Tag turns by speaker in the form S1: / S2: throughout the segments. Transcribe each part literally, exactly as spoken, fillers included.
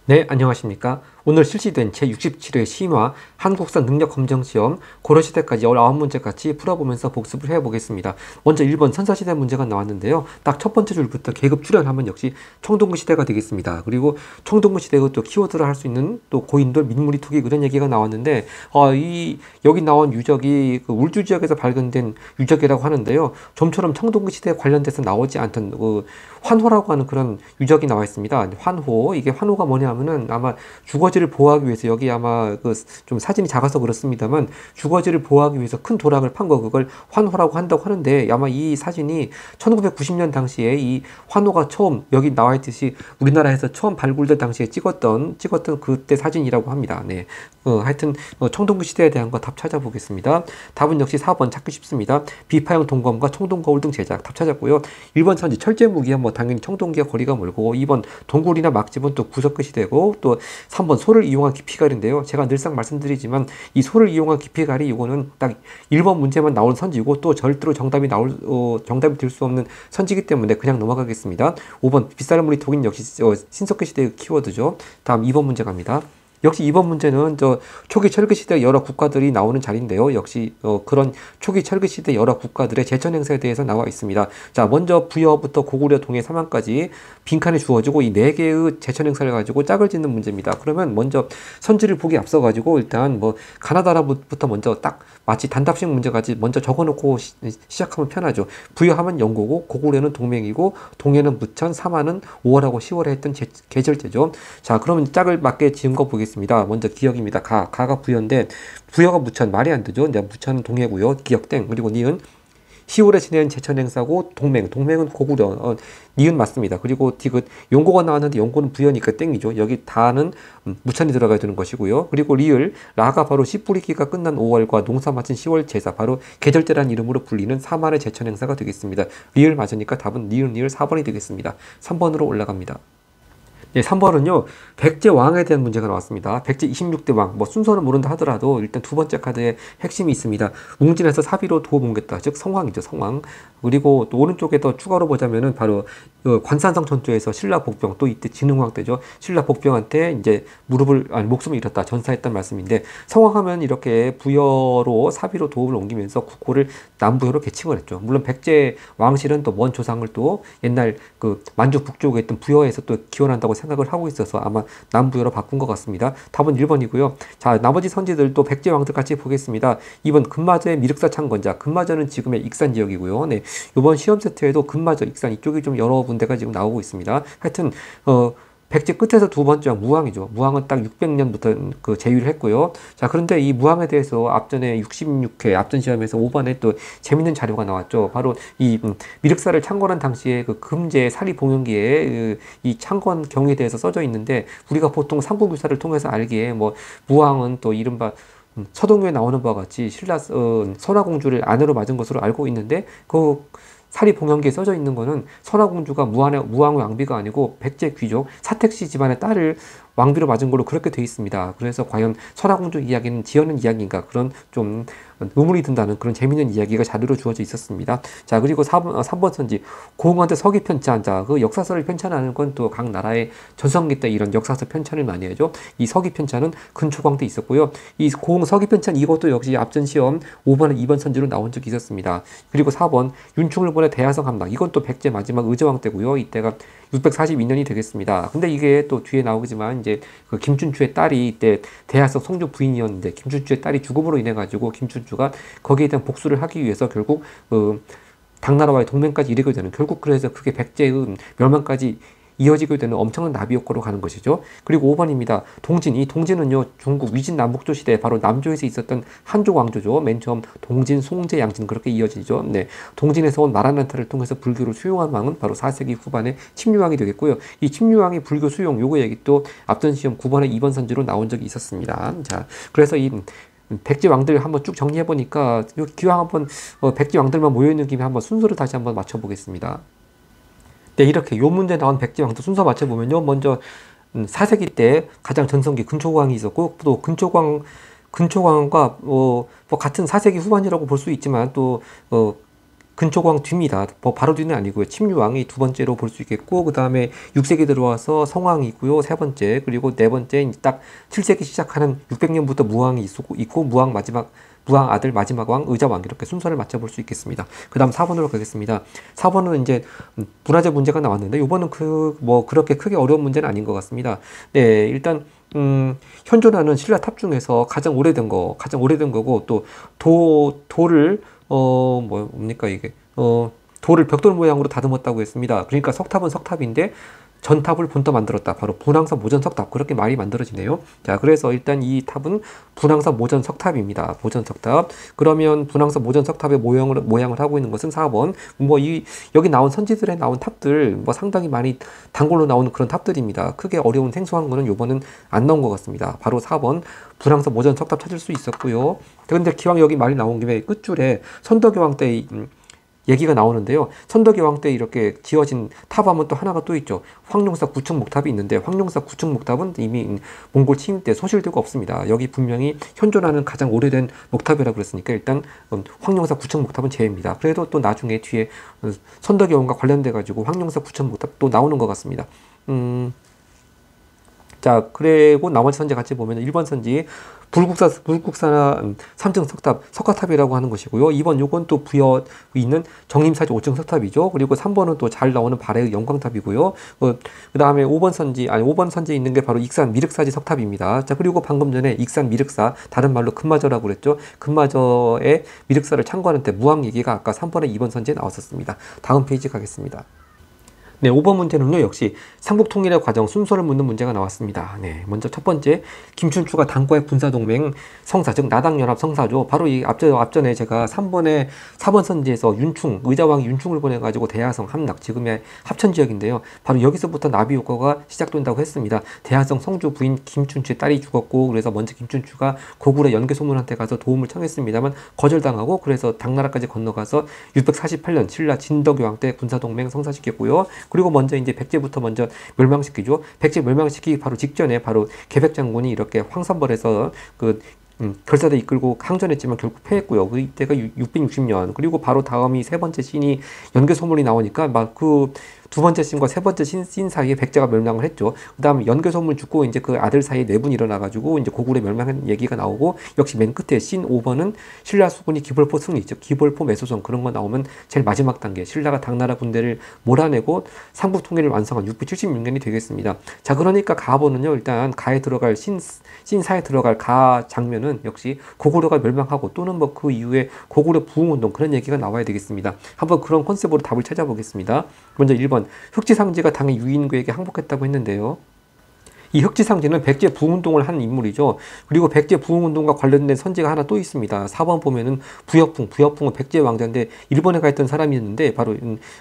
S1: 네, 안녕하십니까. 오늘 실시된 제육십칠 회 심화 한국사 능력검정시험 고려시대까지 십구 문제 같이 풀어보면서 복습을 해보겠습니다. 먼저 일 번 선사시대 문제가 나왔는데요. 딱 첫 번째 줄부터 계급 출연하면 역시 청동기 시대가 되겠습니다. 그리고 청동기 시대의 또 키워드를 할 수 있는 또 고인돌 민무리 투기 그런 얘기가 나왔는데 어, 이 여기 나온 유적이 그 울주 지역에서 발견된 유적이라고 하는데요. 좀처럼 청동기 시대에 관련돼서 나오지 않던 그 환호라고 하는 그런 유적이 나와 있습니다. 환호, 이게 환호가 뭐냐면은 아마 주거지를 보호하기 위해서 여기 아마 그 좀 사진이 작아서 그렇습니다만 주거지를 보호하기 위해서 큰 도락을 판 거 그걸 환호라고 한다고 하는데 아마 이 사진이 천구백구십 년 당시에 이 환호가 처음 여기 나와 있듯이 우리나라에서 처음 발굴된 당시에 찍었던 찍었던 그때 사진이라고 합니다. 네. 어, 하여튼 어, 청동기 시대에 대한 거 답 찾아보겠습니다. 답은 역시 사 번 찾기 쉽습니다. 비파형 동검과 청동거울 등 제작 답 찾았고요. 일 번 선지 철제무기야 뭐 당연히 청동기와 거리가 멀고 이 번 동굴이나 막집은 또 구석끝이 되고 또 삼 번 소를 이용한 기피갈인데요. 제가 늘상 말씀드리지만 이 소를 이용한 기피갈이 이거는 딱 일 번 문제만 나온 선지고 또 절대로 정답이 나올 어, 정답이 될 수 없는 선지이기 때문에 그냥 넘어가겠습니다. 오 번 빗사람무리 독인 역시 어, 신석기 시대의 키워드죠. 다음 이 번 문제 갑니다. 역시 이번 문제는 저 초기 철기 시대 여러 국가들이 나오는 자리인데요. 역시 어 그런 초기 철기 시대 여러 국가들의 제천 행사에 대해서 나와 있습니다. 자, 먼저 부여부터 고구려, 동해, 삼한까지 빈칸이 주어지고 이 네 개의 제천 행사를 가지고 짝을 짓는 문제입니다. 그러면 먼저 선지를 보기 앞서 가지고 일단 뭐 가나다라부터 먼저 딱 마치 단답식 문제까지 먼저 적어놓고 시, 시작하면 편하죠. 부여하면 영고고 고구려는 동맹이고 동해는 무천, 삼한은 오월하고 시월에 했던 제, 계절제죠. 자, 그러면 짝을 맞게 지은 거 보겠습니다. 먼저 기역입니다. 가, 가가 부여인데 부여가 무천 말이 안 되죠. 이제 무천은 동해고요. 기역 땡. 그리고 니은 시월에 지낸 제천 행사고 동맹, 동맹은 고구려. 어, 니은 맞습니다. 그리고 디귿 용고가 나왔는데 용고는 부여니까 땡이죠. 여기 다는 음, 무천이 들어가야 되는 것이고요. 그리고 리을 라가 바로 씨 뿌리기가 끝난 오월과 농사 마친 시월 제사 바로 계절제라는 이름으로 불리는 삼한의 제천 행사가 되겠습니다. 리을 맞으니까 답은 니은 리을 사 번이 되겠습니다. 삼 번으로 올라갑니다. 네, 삼 번은요, 백제 왕에 대한 문제가 나왔습니다. 백제 이십육 대 왕, 뭐 순서는 모른다 하더라도 일단 두 번째 카드에 핵심이 있습니다. 웅진에서 사비로 도움 옮겼다. 즉, 성왕이죠, 성왕. 그리고 또 오른쪽에 더 추가로 보자면은 바로 어, 관산성 전투에서 신라 복병, 또 이때 진흥왕 때죠. 신라 복병한테 이제 무릎을, 아니, 목숨을 잃었다. 전사했단 말씀인데, 성왕하면 이렇게 부여로 사비로 도움을 옮기면서 국호를 남부여로 개칭을 했죠. 물론 백제 왕실은 또 먼 조상을 또 옛날 그 만주 북쪽에 있던 부여에서 또 기원한다고 생각을 하고 있어서 아마 남부여로 바꾼 것 같습니다. 답은 일 번이고요. 자, 나머지 선지들도 백제 왕들 같이 보겠습니다. 이 번 금마저의 미륵사 창건자. 금마저는 지금의 익산 지역이고요. 네. 이번 시험 세트에도 금마저, 익산 이쪽이 좀 여러 군데가 지금 나오고 있습니다. 하여튼 어 백제 끝에서 두 번째 왕 무왕이죠. 무왕은 딱 육백 년부터 그 제위를 했고요. 자, 그런데 이 무왕에 대해서 앞전에 육십육 회 앞전 시험에서 오 번에 또 재밌는 자료가 나왔죠. 바로 이 음, 미륵사를 창건한 당시에 그 금제 사리 봉영기에 그, 이 창건 경위에 대해서 써져 있는데 우리가 보통 삼국유사를 통해서 알기에 뭐 무왕은 또 이른바 음, 서동요에 나오는 바와 같이 신라 어, 선화공주를 아내로 맞은 것으로 알고 있는데 그 사리 봉영기에 써져 있는 거는 선화공주가 무왕의, 무왕의 왕비가 아니고 백제 귀족 사택씨 집안의 딸을 왕비로 맞은 걸로 그렇게 돼 있습니다. 그래서 과연 선화공주 이야기는 지어낸 이야기인가 그런 좀 의문이 든다는 그런 재밌는 이야기가 자료로 주어져 있었습니다. 자, 그리고 사 번, 삼 번 선지 공한테 서기 편찬. 자, 그 역사서를 편찬하는 건 또 각 나라의 전성기 때 이런 역사서 편찬을 많이 하죠. 이 서기 편찬은 근초광 때 있었고요. 이 공 서기 편찬 이것도 역시 앞전 시험 오 번에 이 번 선지로 나온 적이 있었습니다. 그리고 사 번 윤충을 보내 대하성 함락. 이건 또 백제 마지막 의저왕 때고요. 이때가 육백사십이 년이 되겠습니다. 근데 이게 또 뒤에 나오지만 이제 그 김춘추의 딸이 이때 대하성 성조 부인이었는데 김춘추의 딸이 죽음으로 인해 가지고 김춘추가 거기에 대한 복수를 하기 위해서 결국 어, 당나라와의 동맹까지 이르게 되는 결국 그래서 그게 백제의 멸망까지 이어지게 되는 엄청난 나비 효과로 가는 것이죠. 그리고 오 번입니다. 동진. 이 동진은요, 중국 위진 남북조 시대 바로 남조에서 있었던 한족 왕조죠. 맨 처음 동진, 송제, 양진 그렇게 이어지죠. 네. 동진에서 온 마라난타를 통해서 불교를 수용한 왕은 바로 사 세기 후반에 침류왕이 되겠고요. 이 침류왕이 불교 수용 요거 얘기 또 앞전 시험 구 번에 이 번 선지로 나온 적이 있었습니다. 자, 그래서 이 백제 왕들 한번 쭉 정리해 보니까 기왕 한번 어, 백제 왕들만 모여 있는 김에 한번 순서를 다시 한번 맞춰 보겠습니다. 네, 이렇게 요 문제 나온 백제 왕도 순서 맞춰보면요. 먼저 음, 사 세기 때 가장 전성기 근초광이 있었고 또 근초광 근초광과 어, 뭐 같은 사 세기 후반이라고 볼 수 있지만 또 어, 근초고왕 뒤입니다. 뭐 바로 뒤는 아니고요. 침류왕이 두 번째로 볼 수 있겠고, 그 다음에 육 세기 들어와서 성왕이고요. 세 번째. 그리고 네 번째 딱 칠 세기 시작하는 육백 년부터 무왕이 있고, 있고 무왕 마지막 무왕 아들 마지막 왕 의자왕 이렇게 순서를 맞춰볼 수 있겠습니다. 그 다음 사 번으로 가겠습니다. 사 번은 이제 문화재 문제가 나왔는데 이번은 그 뭐 그렇게 크게 어려운 문제는 아닌 것 같습니다. 네, 일단 음, 현존하는 신라 탑 중에서 가장 오래된 거, 가장 오래된 거고 또 도 돌을 어, 뭐 뭡니까 이게 어 돌을 벽돌 모양으로 다듬었다고 했습니다. 그러니까 석탑은 석탑인데 전탑을 본떠 만들었다. 바로 분황사 모전석탑. 그렇게 말이 만들어지네요. 자, 그래서 일단 이 탑은 분황사 모전석탑입니다. 모전석탑. 그러면 분황사 모전석탑의 모형을, 모양을 하고 있는 것은 사 번. 뭐 이, 여기 나온 선지들에 나온 탑들, 뭐 상당히 많이 단골로 나오는 그런 탑들입니다. 크게 어려운 생소한 거는 요번은 안 나온 것 같습니다. 바로 사 번. 분황사 모전석탑 찾을 수 있었고요. 근데 기왕 여기 말이 나온 김에 끝줄에 선덕여왕 때 음, 얘기가 나오는데요. 선덕여 왕 때 이렇게 지어진 탑하면 또 하나가 또 있죠. 황룡사 구층 목탑이 있는데 황룡사 구층 목탑은 이미 몽골 침입 때 소실되고 없습니다. 여기 분명히 현존하는 가장 오래된 목탑이라고 그랬으니까 일단 황룡사 구층 목탑은 제외입니다. 그래도 또 나중에 뒤에 선덕여 왕과 관련돼 가지고 황룡사 구층 목탑 또 나오는 것 같습니다. 음... 자, 그리고 나머지 선지 같이 보면 일 번 선지 불국사, 불국사나 삼 층 석탑, 석가탑이라고 하는 것이고요. 이 번 요건 또 부여 있는 정림사지 오 층 석탑이죠. 그리고 삼 번은 또 잘 나오는 발해의 영광탑이고요. 어, 그 다음에 오 번 선지, 아니 오 번 선지에 있는 게 바로 익산 미륵사지 석탑입니다. 자, 그리고 방금 전에 익산 미륵사, 다른 말로 금마저라고 그랬죠. 금마저의 미륵사를 참고하는 때 무왕 얘기가 아까 삼 번에 이 번 선지에 나왔었습니다. 다음 페이지 가겠습니다. 네, 오 번 문제는요, 역시 삼국통일의 과정 순서를 묻는 문제가 나왔습니다. 네, 먼저 첫 번째, 김춘추가 당과의 군사동맹 성사, 즉 나당연합 성사죠. 바로 이 앞전, 앞전에 제가 삼 번에 사 번 선지에서 윤충, 의자왕이 윤충을 보내가지고 대하성, 함락, 지금의 합천지역인데요. 바로 여기서부터 나비 효과가 시작된다고 했습니다. 대하성 성주 부인 김춘추의 딸이 죽었고, 그래서 먼저 김춘추가 고구려 연개소문한테 가서 도움을 청했습니다만 거절당하고, 그래서 당나라까지 건너가서 육백사십팔 년 신라 진덕여왕 때 군사동맹 성사시켰고요. 그리고 먼저 이제 백제부터 먼저 멸망시키죠. 백제 멸망시키기 바로 직전에 바로 계백장군이 이렇게 황선벌에서 그 음, 결사대 이끌고 항전했지만 결국 패했고요. 그 이때가 육백육십 년. 그리고 바로 다음이 세 번째 신이 연개소문이 나오니까 막 그 두 번째 신과 세 번째 신, 신 사이에 백제가 멸망을 했죠. 그 다음 연개소문 죽고 이제 그 아들 사이에 내분이 일어나가지고 이제 고구려 멸망한 얘기가 나오고, 역시 맨 끝에 신 오 번은 신라 수군이 기벌포 승리 있죠. 기벌포 매소성 그런 거 나오면 제일 마지막 단계. 신라가 당나라 군대를 몰아내고 삼국 통일을 완성한 육백칠십육 년이 되겠습니다. 자, 그러니까 가보는요, 일단 가에 들어갈 신, 신사에 들어갈 가 장면은 역시 고구려가 멸망하고 또는 뭐 그 이후에 고구려 부흥운동 그런 얘기가 나와야 되겠습니다. 한번 그런 컨셉으로 답을 찾아보겠습니다. 먼저 일 번, 흑지상지가 당의 유인구에게 항복했다고 했는데요. 이 흑지상지는 백제 부흥운동을 한 인물이죠. 그리고 백제 부흥운동과 관련된 선지가 하나 또 있습니다. 사 번 보면은 부역풍, 부역풍은 백제 왕자인데 일본에 가 있던 사람이었는데 바로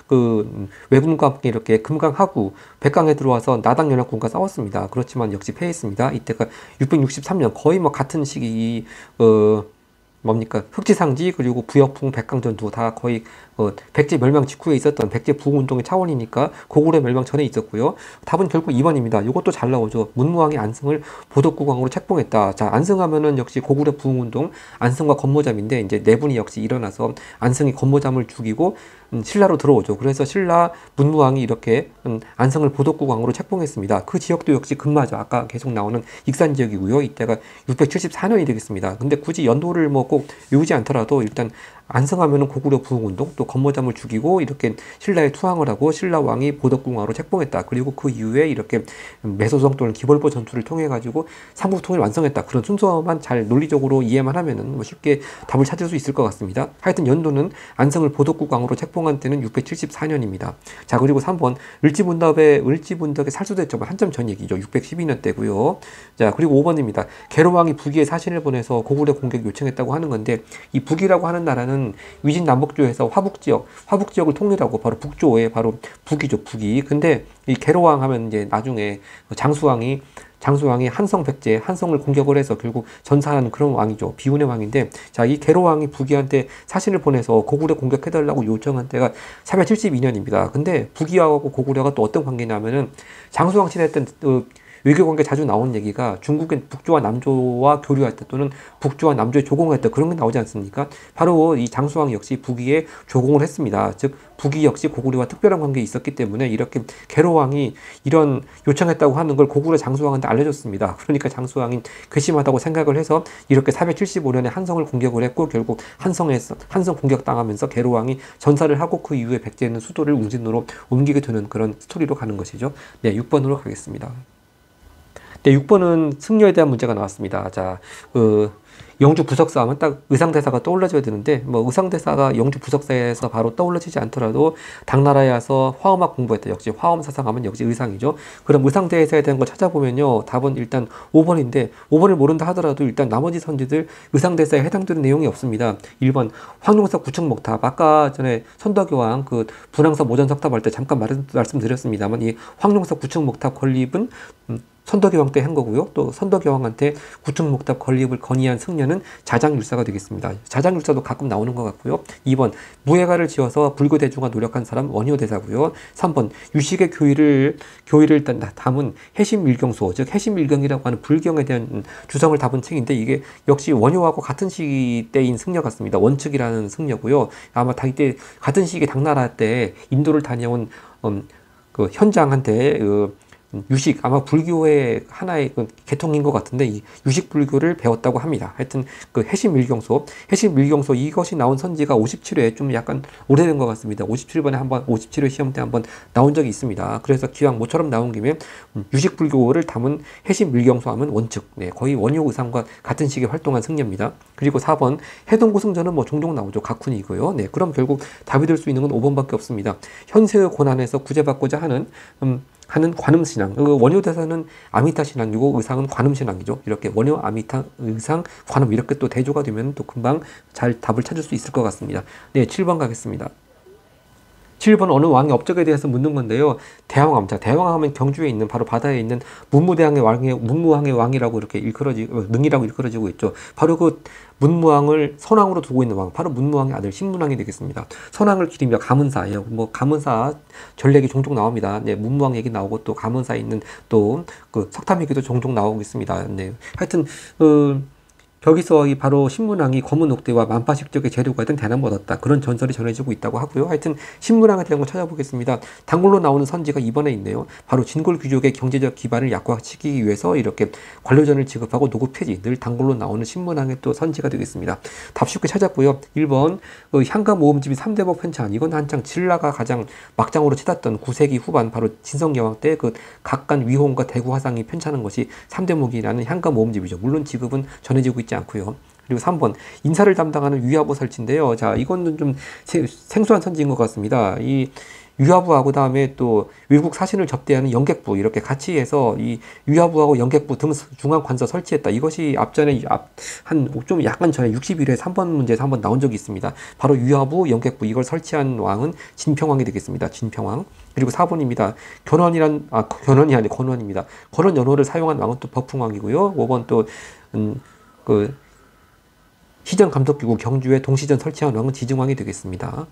S1: 그 왜군과 함께 이렇게 금강하구, 백강에 들어와서 나당연합군과 싸웠습니다. 그렇지만 역시 패했습니다. 이때가 육백육십삼 년, 거의 뭐 같은 시기, 어, 뭡니까? 흑지상지 그리고 부역풍 백강전투 다 거의 어, 백제 멸망 직후에 있었던 백제 부흥운동의 차원이니까 고구려 멸망 전에 있었고요. 답은 결국 이 번입니다. 이것도 잘 나오죠. 문무왕이 안승을 보덕국왕으로 책봉했다. 자, 안승하면은 역시 고구려 부흥운동 안승과 건모잠인데 이제 내분이 역시 일어나서 안승이 건모잠을 죽이고 음, 신라로 들어오죠. 그래서 신라 문무왕이 이렇게 음, 안승을 보덕국왕으로 책봉했습니다. 그 지역도 역시 금마저 아까 계속 나오는 익산 지역이고요. 이때가 육백칠십사 년이 되겠습니다. 근데 굳이 연도를 뭐 꼭 외우지 않더라도 일단 안승하면은 고구려 부흥운동, 또 건모잠을 죽이고 이렇게 신라에 투항을 하고 신라 왕이 보덕궁왕으로 책봉했다. 그리고 그 이후에 이렇게 매소성 또는 기벌포 전투를 통해 가지고 삼국통일 완성했다. 그런 순서만 잘 논리적으로 이해만 하면은 뭐 쉽게 답을 찾을 수 있을 것 같습니다. 하여튼 연도는 안승을 보덕국왕으로 책봉한 때는 육백칠십사 년입니다. 자, 그리고 삼 번 을지문덕의 을지문덕의 살수대첩은 한참 전 얘기죠. 육백십이 년 때고요. 자, 그리고 오 번입니다. 계로왕이 북위에 사신을 보내서 고구려 공격 요청했다고 하는 건데, 이 북이라고 하는 나라는 위진 남북조에서 화북지역, 화북지역을 통일하고 바로 북조에 바로 북이죠, 북이. 근데 이 계로왕 하면 이제 나중에 장수왕이 장수왕이 한성 백제, 한성을 공격을 해서 결국 전사하는 그런 왕이죠. 비운의 왕인데, 자, 이 계로왕이 북이한테 사신을 보내서 고구려 공격해달라고 요청한 때가 사백칠십이 년입니다. 근데 북이하고 고구려가 또 어떤 관계냐면은 장수왕 시대 때 어, 외교관계 자주 나오는 얘기가 중국의 북조와 남조와 교류할 때 또는 북조와 남조에 조공할 때 그런 게 나오지 않습니까? 바로 이 장수왕 역시 북위에 조공을 했습니다. 즉 북위 역시 고구려와 특별한 관계에 있었기 때문에 이렇게 계로왕이 이런 요청했다고 하는 걸 고구려 장수왕한테 알려줬습니다. 그러니까 장수왕이 괘씸하다고 생각을 해서 이렇게 사백칠십오 년에 한성을 공격을 했고 결국 한성에서 한성 공격당하면서 계로왕이 전사를 하고 그 이후에 백제는 수도를 웅진으로 옮기게 되는 그런 스토리로 가는 것이죠. 네, 육 번으로 가겠습니다. 네, 육 번은 승려에 대한 문제가 나왔습니다. 자, 그 영주 부석사 하면 딱 의상대사가 떠올라져야 되는데 뭐 의상대사가 영주 부석사에서 바로 떠올라지지 않더라도 당나라에 와서 화엄학 공부했다. 역시 화엄 사상하면 역시 의상이죠. 그럼 의상대사에 대한 걸 찾아보면요. 답은 일단 오 번인데 오 번을 모른다 하더라도 일단 나머지 선지들 의상대사에 해당되는 내용이 없습니다. 일 번 황룡사 구층목탑. 아까 전에 선덕여왕 그 분황사 모전석탑 할 때 잠깐 말, 말씀드렸습니다만 이 황룡사 구층목탑 건립은 음, 선덕여왕 때 한 거고요. 또 선덕여왕한테 구층목탑 건립을 건의한 승려는 자장율사가 되겠습니다. 자장율사도 가끔 나오는 것 같고요. 이 번 무예가를 지어서 불교 대중화 노력한 사람 원효대사고요. 삼 번 유식의 교의를 교의를 일단 담은 해심밀경소, 즉 해심밀경이라고 하는 불경에 대한 주성을 담은 책인데 이게 역시 원효하고 같은 시대인 승려 같습니다. 원측이라는 승려고요. 아마 다 이때 같은 시기에 당나라 때 인도를 다녀온 음, 그 현장한테 그 유식, 아마 불교의 하나의 그 계통인 것 같은데 이 유식 불교를 배웠다고 합니다. 하여튼 그 해심밀경소, 해심밀경소 이것이 나온 선지가 오십칠 회, 좀 약간 오래된 것 같습니다. 오십칠 번에 한번 오십칠 회 시험 때 한번 나온 적이 있습니다. 그래서 기왕 모처럼 나온 김에 유식 불교를 담은 해심밀경소 하면 원측, 네, 거의 원효 의상과 같은 시기에 활동한 승려입니다. 그리고 사 번 해동고승전은 뭐 종종 나오죠. 각훈이고요. 네, 그럼 결국 답이 될 수 있는 건 오 번밖에 없습니다. 현세의 고난에서 구제받고자 하는 음, 하는 관음신앙. 원효대사는 아미타 신앙이고 의상은 관음신앙이죠. 이렇게 원효, 아미타, 의상, 관음 이렇게 또 대조가 되면 또 금방 잘 답을 찾을 수 있을 것 같습니다. 네, 칠 번 가겠습니다. 칠 번 어느 왕의 업적에 대해서 묻는 건데요. 대왕암. 자, 대왕하면 경주에 있는 바로 바다에 있는 문무대왕의 왕의 문무왕의 왕이라고 이렇게 일컬어지고 능이라고 일컬어지고 있죠. 바로 그 문무왕을 선왕으로 두고 있는 왕, 바로 문무왕의 아들 신문왕이 되겠습니다. 선왕을 기리며 가문사예요. 뭐 가문사 전례기 종종 나옵니다. 네, 문무왕 얘기 나오고 또 가문사에 있는 또 그 석탐 얘기도 종종 나오고 있습니다. 네, 하여튼 어, 여기서 이 바로 신문왕이 검은 옥대와 만파식적의 재료가 된 대나무 얻었다. 그런 전설이 전해지고 있다고 하고요. 하여튼 신문왕에 대한 걸 찾아보겠습니다. 단골로 나오는 선지가 이번에 있네요. 바로 진골 귀족의 경제적 기반을 약화시키기 위해서 이렇게 관료전을 지급하고 노구 폐지, 늘 단골로 나오는 신문왕의 또 선지가 되겠습니다. 답 쉽게 찾았고요. 일 번 그 향가 모음집이 삼대복 편찬. 이건 한창 신라가 가장 막장으로 치닫던 구 세기 후반 바로 진성여왕 때 그 각간 위홍과 대구 화상이 편찬한 것이 삼대목이라는 향가 모음집이죠. 물론 지급은 전해지고 있지 않고요. 그리고 삼 번 인사를 담당하는 위화부 설치인데요. 자, 이거는 좀 생소한 선지인 것 같습니다. 이 위화부하고 다음에 또 외국 사신을 접대하는 영객부 이렇게 같이 해서 이 위화부하고 영객부 등 중앙 관서 설치했다. 이것이 앞전에 한 좀 약간 전에 육십일 회 삼 번 문제에서 한번 나온 적이 있습니다. 바로 위화부, 영객부 이걸 설치한 왕은 진평왕이 되겠습니다. 진평왕. 그리고 사 번입니다. 견훤이란 아 견훤이 아니 건원입니다. 건원 연호를 사용한 왕은 또 법풍왕이고요. 오 번 또 음, 그 시전 감독기구 경주에 동시전 설치한 왕은 지증왕이 되겠습니다.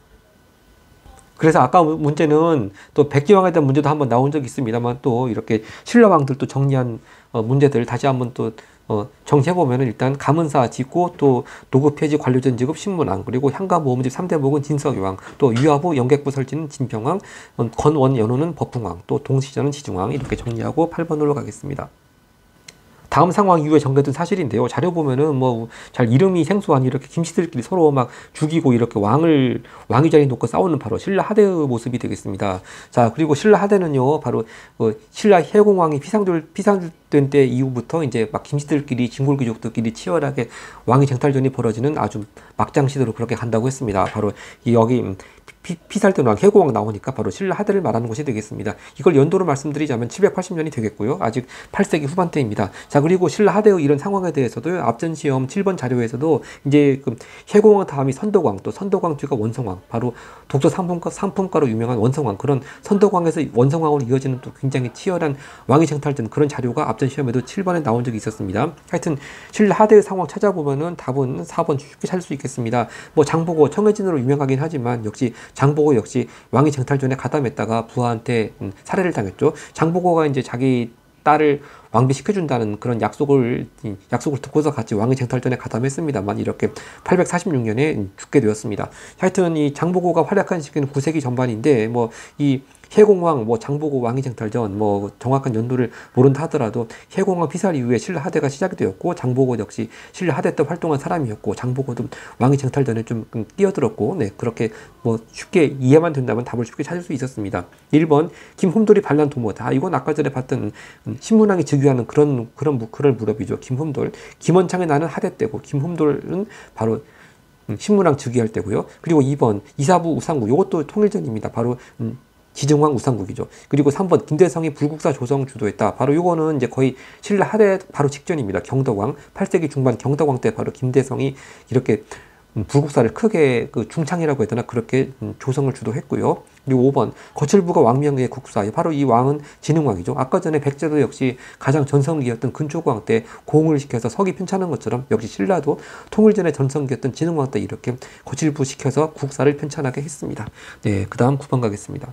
S1: 그래서 아까 문제는 또 백제왕에 대한 문제도 한번 나온 적이 있습니다만 또 이렇게 신라왕들도 정리한 어, 문제들 다시 한번 또 어, 정리해보면 일단 가문사 짓고 또 노구 폐지 관료전 지급 신문왕 그리고 향가 모음집 삼대목은 진석여왕 또 위화부 영객부 설치는 진평왕 어, 건원 연호는 법풍왕 또 동시전은 지증왕 이렇게 정리하고 팔 번으로 가겠습니다. 다음 상황 이후에 전개된 사실인데요. 자료 보면은 뭐 잘 이름이 생소한 이렇게 김씨들끼리 서로 막 죽이고 이렇게 왕을 왕위 자리에 놓고 싸우는 바로 신라 하대의 모습이 되겠습니다. 자, 그리고 신라 하대는요, 바로 어, 신라 혜공왕이 피상될 피상된 때 이후부터 이제 막 김씨들끼리 진골귀족들끼리 치열하게 왕위 쟁탈전이 벌어지는 아주 막장 시대로 그렇게 간다고 했습니다. 바로 이 여기 피, 피살된 왕 혜공왕 나오니까 바로 신라 하대를 말하는 것이 되겠습니다. 이걸 연도로 말씀드리자면 칠백팔십 년이 되겠고요. 아직 팔 세기 후반대입니다. 자, 그리고 신라 하대의 이런 상황에 대해서도 앞전 시험 칠 번 자료에서도 이제 그 혜공왕 다음이 선덕왕 또 선덕왕 뒤가 원성왕 바로 독서 상품가, 상품가로 유명한 원성왕 그런 선덕왕에서 원성왕으로 이어지는 또 굉장히 치열한 왕위 쟁탈전 그런 자료가 앞전 시험에도 칠 번에 나온 적이 있었습니다. 하여튼 신라 하대의 상황 찾아보면은 답은 사 번 쉽게 찾을 수 있겠습니다. 뭐 장보고 청해진으로 유명하긴 하지만 역시 장보고 역시 왕위 쟁탈전에 가담했다가 부하한테 음, 살해를 당했죠. 장보고가 이제 자기 딸을 왕비시켜준다는 그런 약속을 약속을 듣고서 같이 왕위 쟁탈전에 가담했습니다만 이렇게 팔백사십육 년에 죽게 되었습니다. 하여튼 이 장보고가 활약한 시기는 구 세기 전반인데 뭐 이 해공왕, 뭐 장보고 왕위 쟁탈전, 뭐 정확한 연도를 모른다 하더라도 해공왕 피살 이후에 신라 하대가 시작이 되었고 장보고 역시 신라 하대 때 활동한 사람이었고 장보고도 왕위 쟁탈전에 좀 뛰어들었고, 네 그렇게 뭐 쉽게 이해만 된다면 답을 쉽게 찾을 수 있었습니다. 일 번 김흠돌이 반란 도모다. 이건 아까 전에 봤던 신문왕이 즉위하는 그런 그런 그런 무렵이죠. 김흠돌, 김원창의 나는 하대 때고 김흠돌은 바로 신문왕 즉위할 때고요. 그리고 이 번 이사부 우상국, 이것도 통일전입니다. 바로 음, 지정왕 우상국이죠. 그리고 삼 번 김대성이 불국사 조성 주도했다. 바로 요거는 이제 거의 신라 하대 바로 직전입니다. 경덕왕, 팔 세기 중반 경덕왕 때 바로 김대성이 이렇게 불국사를 크게 그 중창이라고 해야 되나 그렇게 조성을 주도했고요. 그리고 오 번 거칠부가 왕명의 국사, 바로 이 왕은 진흥왕이죠. 아까 전에 백제도 역시 가장 전성기였던 근초고왕 때 공을 시켜서 석이 편찬한 것처럼 역시 신라도 통일전의 전성기였던 진흥왕 때 이렇게 거칠부 시켜서 국사를 편찬하게 했습니다. 네, 그 다음 구 번 가겠습니다.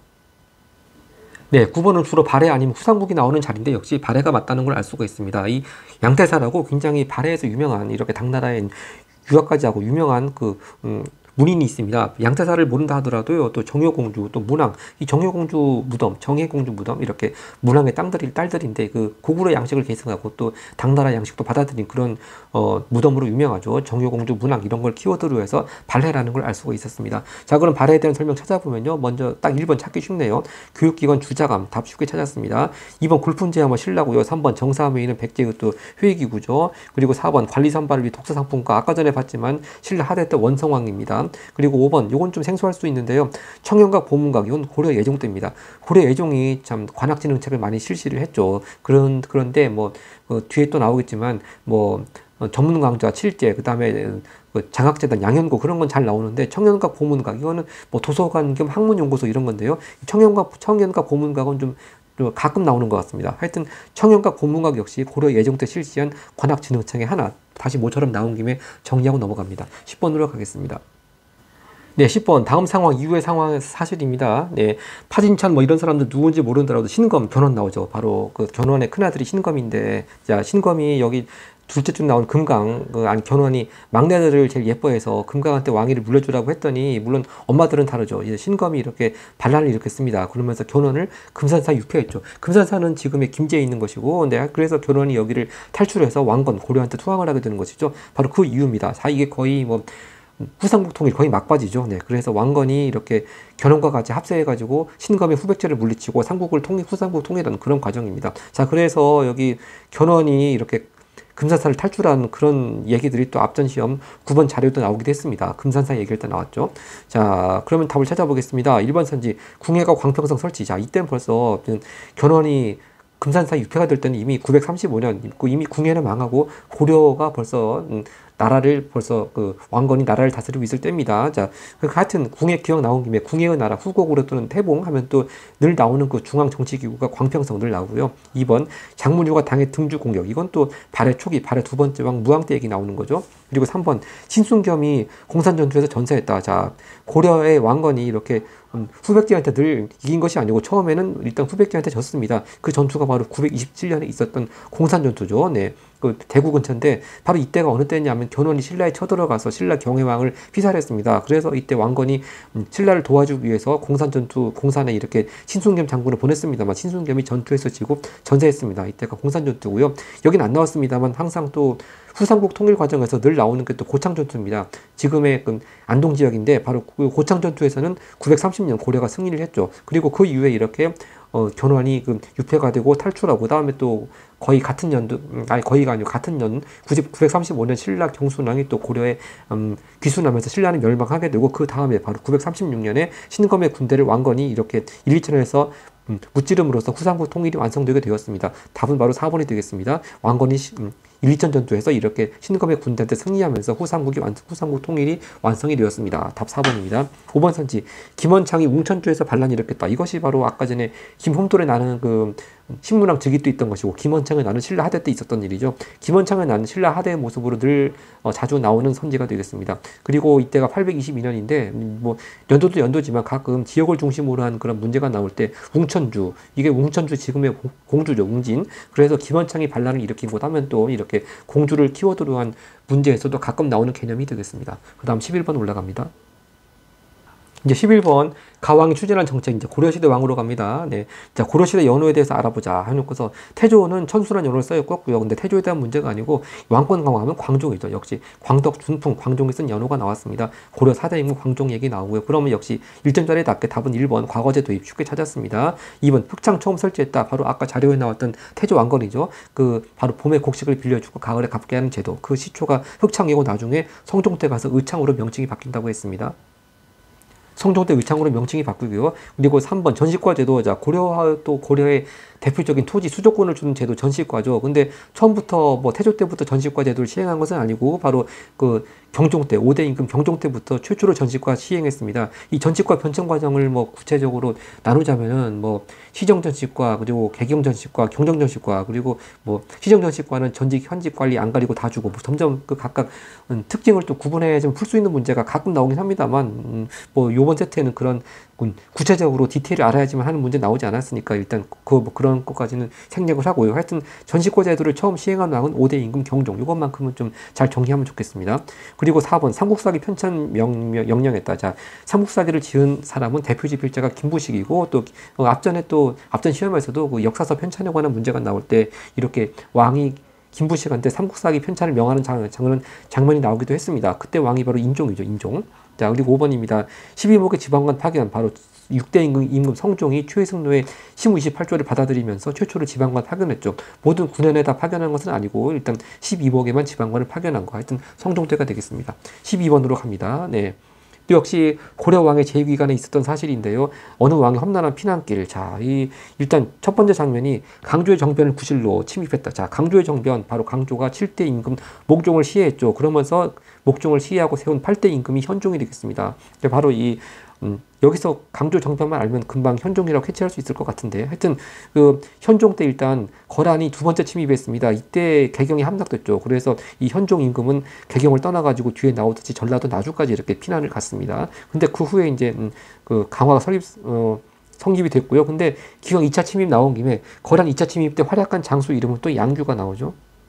S1: 네, 구 번은 주로 발해 아니면 후삼국이 나오는 자리인데 역시 발해가 맞다는 걸 알 수가 있습니다. 이 양태사라고 굉장히 발해에서 유명한 이렇게 당나라의 유학까지 하고 유명한 그 음, 문인이 있습니다. 양태사를 모른다 하더라도요, 또 정효공주, 또 문왕, 이 정효공주 무덤, 정혜공주 무덤, 이렇게 문왕의 땅들이, 딸들인데, 그 고구려 양식을 계승하고 또 당나라 양식도 받아들인 그런, 어, 무덤으로 유명하죠. 정효공주, 문왕, 이런 걸 키워드로 해서 발해라는 걸 알 수가 있었습니다. 자, 그럼 발해에 대한 설명 찾아보면요. 먼저 딱 일 번 찾기 쉽네요. 교육기관 주자감, 답 쉽게 찾았습니다. 이 번 굴푼제야마 신라고요. 삼 번 정사함에는 백제의 또 회기구죠. 그리고 사 번 관리선발을 위해 독서상품과, 아까 전에 봤지만 신라 하대 때 원성왕입니다. 그리고 오 번, 요건 좀 생소할 수 있는데요. 청년각, 보문각, 이건 고려 예종 때입니다. 고려 예종이 참 관학진흥책을 많이 실시를 했죠. 그런, 그런데 뭐, 어, 뒤에 또 나오겠지만, 뭐, 어, 전문강좌 칠제, 그 다음에 그 장학재단, 양현고, 그런 건 잘 나오는데, 청년각, 보문각, 이거는 뭐 도서관 겸 학문연구소 이런 건데요. 청년각, 청년각, 보문각은 좀 가끔 나오는 것 같습니다. 하여튼 청년각, 보문각 역시 고려 예종 때 실시한 관학진흥책의 하나, 다시 모처럼 나온 김에 정리하고 넘어갑니다. 십 번으로 가겠습니다. 네, 십 번 다음 상황 이후의 상황은 사실입니다. 네, 파진천 뭐 이런 사람들 누군지 모르더라도 신검 견훤 나오죠. 바로 그 견훤의 큰아들이 신검인데, 자 신검이 여기 둘째 중 나온 금강, 그 아니 견훤이 막내들을 제일 예뻐해서 금강한테 왕위를 물려주라고 했더니, 물론 엄마들은 다르죠. 이제 신검이 이렇게 반란을 일으켰습니다. 그러면서 견훤을 금산사에 유폐했죠. 금산사는 지금의 김제에 있는 것이고, 네, 그래서 견훤이 여기를 탈출해서 왕건 고려한테 투항을 하게 되는 것이죠. 바로 그 이유입니다. 자, 이게 거의 뭐 후삼국 통일 거의 막바지죠. 네, 그래서 왕건이 이렇게 견훤과 같이 합세해가지고 신검의 후백제를 물리치고 삼국을 통일, 후삼국 통일하는 그런 과정입니다. 자, 그래서 여기 견훤이 이렇게 금산사를 탈출한 그런 얘기들이 또 앞전 시험 구 번 자료도 나오기도 했습니다. 금산사 얘기할 때 나왔죠. 자, 그러면 답을 찾아보겠습니다. 일 번 선지, 궁예가 광평성 설치. 자, 이때는 벌써 견훤이 금산사 유폐가 될 때는 이미 구백삼십오 년, 이미 궁예는 망하고 고려가 벌써 음, 나라를 벌써 그 왕건이 나라를 다스리고 있을 때입니다. 자, 그 같은 궁예 기억 나온 김에 궁예의 나라 후고구려 또는 태봉 하면 또 늘 나오는 그 중앙 정치 기구가 광평성 늘 나오고요. 이 번 장문유가 당의 등주 공격. 이건 또 발해 초기, 발해 두 번째 왕 무왕 때 얘기 나오는 거죠. 그리고 삼 번 신순겸이 공산 전투에서 전사했다. 자, 고려의 왕건이 이렇게 음, 후백제한테 늘 이긴 것이 아니고 처음에는 일단 후백제한테 졌습니다. 그 전투가 바로 구백이십칠 년에 있었던 공산 전투죠. 네. 그 대구 근처인데 바로 이때가 어느 때냐면 견훤이 신라에 쳐들어가서 신라 경혜왕을 피살했습니다. 그래서 이때 왕건이 신라를 도와주기 위해서 공산 전투, 공산에 이렇게 신순겸 장군을 보냈습니다만 신순겸이 전투에서 지고 전사했습니다. 이때가 공산 전투고요. 여긴 안 나왔습니다만 항상 또 후삼국 통일 과정에서 늘 나오는 게 또 고창 전투입니다. 지금의 그 안동 지역인데 바로 그 고창 전투에서는 구백삼십 년 고려가 승리를 했죠. 그리고 그 이후에 이렇게 어, 견훤이 그 유폐가 되고 탈출하고, 그 다음에 또 거의 같은 연도, 아니 거의가 아니고 같은 년 구백삼십오 년 신라 경순왕이 또 고려에 음, 귀순하면서 신라는 멸망하게 되고, 그 다음에 바로 구백삼십육 년에 신검의 군대를 왕건이 이렇게 일리천에서 음, 무찌름으로써 후삼국 통일이 완성되게 되었습니다. 답은 바로 사 번이 되겠습니다. 왕건이 시, 음, 일, 이천 전투에서 이렇게 신검의 군대한테 승리하면서 후삼국이 완, 후삼국 통일이 완성이 되었습니다. 답 사 번입니다. 오 번 선지 김원창이 웅천주에서 반란이 일으켰다. 이것이 바로 아까 전에 김홍돌에 나는 그 신문왕 즉위 때 있던 것이고 김원창을 나는 신라 하대 때 있었던 일이죠. 김원창을 나는 신라 하대의 모습으로 늘 어, 자주 나오는 선지가 되겠습니다. 그리고 이때가 팔백이십이 년인데 뭐 연도도 연도지만 가끔 지역을 중심으로 한 그런 문제가 나올 때 웅천주, 이게 웅천주 지금의 공주죠, 웅진. 그래서 김원창이 반란을 일으킨 곳 하면 또 이렇게 공주를 키워드로 한 문제에서도 가끔 나오는 개념이 되겠습니다. 그 다음 십일 번 올라갑니다. 이제 십일 번 가왕이 추진한 정책, 이제 고려시대 왕으로 갑니다. 네. 자, 고려시대 연호에 대해서 알아보자 해놓고서 태조는 천순한 연호를 써였고요. 근데 태조에 대한 문제가 아니고 왕권 강화하면 광종이죠. 역시 광덕, 준풍, 광종이 쓴 연호가 나왔습니다. 고려 사 대 임금 광종 얘기 나오고요. 그러면 역시 일 점짜리에 답게 답은 일 번 과거제 도입 쉽게 찾았습니다. 이 번 흑창 처음 설치했다. 바로 아까 자료에 나왔던 태조 왕건이죠. 그 바로 봄에 곡식을 빌려주고 가을에 갚게 하는 제도. 그 시초가 흑창이고 나중에 성종 때 가서 의창으로 명칭이 바뀐다고 했습니다. 성종 때 의창으로 명칭이 바뀌고요. 그리고 삼 번 전시과 제도. 자, 고려와 또 고려의 대표적인 토지 수조권을 주는 제도 전시과죠. 근데 처음부터 뭐 태조 때부터 전시과 제도를 시행한 것은 아니고 바로 그 경종 때 오 대 임금 경종 때부터 최초로 전시과 시행했습니다. 이 전시과 변청 과정을 뭐 구체적으로 나누자면은 뭐 시정 전시과, 그리고 개경 전시과, 경정 전시과, 그리고 뭐 시정 전시과는 전직 현직 관리 안 가리고 다 주고 뭐 점점 그 각각 음, 특징을 또 구분해 좀 풀 수 있는 문제가 가끔 나오긴 합니다만 음, 뭐 요번 세트에는 그런 구체적으로 디테일을 알아야지만 하는 문제 나오지 않았으니까 일단 그 뭐 그런 것까지는 생략을 하고요. 하여튼 전시과 제도를 처음 시행한 왕은 오 대 임금 경종. 이것만큼은 좀 잘 정리하면 좋겠습니다. 그리고 사 번 삼국사기 편찬 명, 명, 명령했다. 자, 삼국사기를 지은 사람은 대표지 필자가 김부식이고 또 어, 앞전에 또 앞전 시험에서도 그 역사서 편찬에 관한 문제가 나올 때 이렇게 왕이 김부식한테 삼국사기 편찬을 명하는 장, 장면, 장면이 나오기도 했습니다. 그때 왕이 바로 인종이죠, 인종. 자, 그리고 오 번입니다. 십이 목의 지방관 파견, 바로 육 대 임금, 임금 성종이 최승로의 시무 이십팔 조를 받아들이면서 최초로 지방관 파견했죠. 모든 군현에 다 파견한 것은 아니고 일단 십이 목에만 지방관을 파견한 거. 하여튼 성종 때가 되겠습니다. 십이 번으로 갑니다. 네. 또 역시 고려 왕의 제위기간에 있었던 사실인데요. 어느 왕의 험난한 피난길. 자, 이 일단 첫 번째 장면이 강조의 정변을 구실로 침입했다. 자, 강조의 정변, 바로 강조가 칠 대 임금 목종을 시해했죠. 그러면서 목종을 시해하고 세운 팔 대 임금이 현종이 되겠습니다. 바로 이 음, 여기서 강조 정변만 알면 금방 현종이라고 캐치할 수 있을 것 같은데, 하여튼 그 현종 때 일단 거란이 두 번째 침입했습니다. 이때 개경이 함락됐죠. 그래서 이 현종 임금은 개경을 떠나가지고 뒤에 나오듯이 전라도 나주까지 이렇게 피난을 갔습니다. 근데 그 후에 이제 음, 그 강화가 설립 어, 성립이 됐고요. 근데 기왕 이 차 침입 나온 김에 거란 이 차 침입 때 활약한 장수 이름은 또 양규가 나오죠.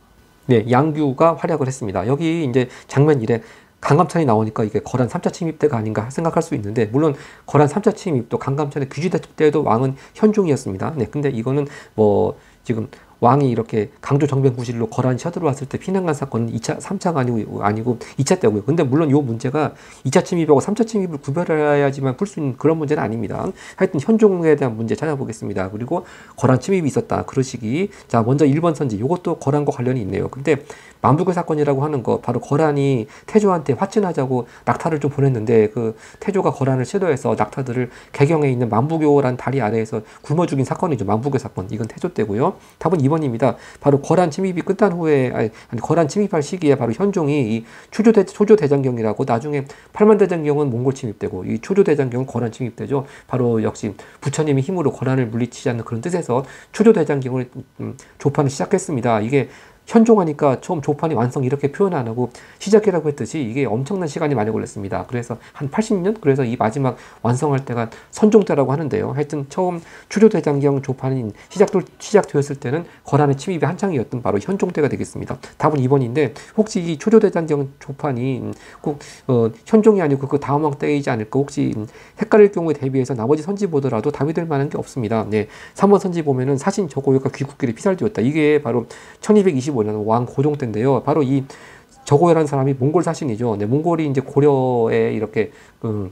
S1: 네, 양규가 활약을 했습니다. 여기 이제 장면 일에 강감찬이 나오니까 이게 거란 삼 차 침입 때가 아닌가 생각할 수 있는데, 물론 거란 삼 차 침입도 강감찬의 귀주대 때도 왕은 현종이었습니다. 네, 근데 이거는 뭐 지금 왕이 이렇게 강조 정변 구실로 거란이 쳐들어왔을 때 피난간 사건은 이 차, 삼 차가 아니고, 아니고 이 차 때고요. 근데 물론 이 문제가 이 차 침입하고 삼 차 침입을 구별해야지만 풀 수 있는 그런 문제는 아닙니다. 하여튼 현종에 대한 문제 찾아보겠습니다. 그리고 거란 침입이 있었다. 그러시기. 자, 먼저 일 번 선지. 이것도 거란과 관련이 있네요. 근데 만북의 사건이라고 하는 거, 바로 거란이 태조한테 화친하자고 낙타를 좀 보냈는데 그 태조가 거란을 시도해서 낙타들을 개경에 있는 만부교란 다리 아래에서 굶어 죽인 사건이죠. 만북의 사건. 이건 태조 때고요. 답은 이 번입니다. 바로 거란 침입이 끝난 후에, 아니, 아니 거란 침입할 시기에 바로 현종이 이 초조대, 초조대장경이라고, 나중에 팔만대장경은 몽골 침입되고 이 초조대장경은 거란 침입되죠. 바로 역시 부처님의 힘으로 거란을 물리치지 않는 그런 뜻에서 초조대장경을 음, 조판을 시작했습니다. 이게 현종하니까 처음 조판이 완성 이렇게 표현 안 하고 시작이라고 했듯이 이게 엄청난 시간이 많이 걸렸습니다. 그래서 한 팔십 년? 그래서 이 마지막 완성할 때가 선종 때라고 하는데요. 하여튼 처음 추조대장경 조판이 시작도, 시작되었을 때는 거란의 침입이 한창이었던 바로 현종 때가 되겠습니다. 답은 이 번인데, 혹시 이 추조대장경 조판이 꼭 어, 현종이 아니고 그 다음 왕 때이지 않을까, 혹시 헷갈릴 경우에 대비해서 나머지 선지 보더라도 답이 될 만한 게 없습니다. 네, 삼 번 선지 보면은 사신 저고요가 귀국길에 피살되었다. 이게 바로 천이백이십오 년 왕 고종 때인데요. 바로 이 저고요라는 사람이 몽골 사신이죠. 네, 몽골이 이제 고려에 이렇게 그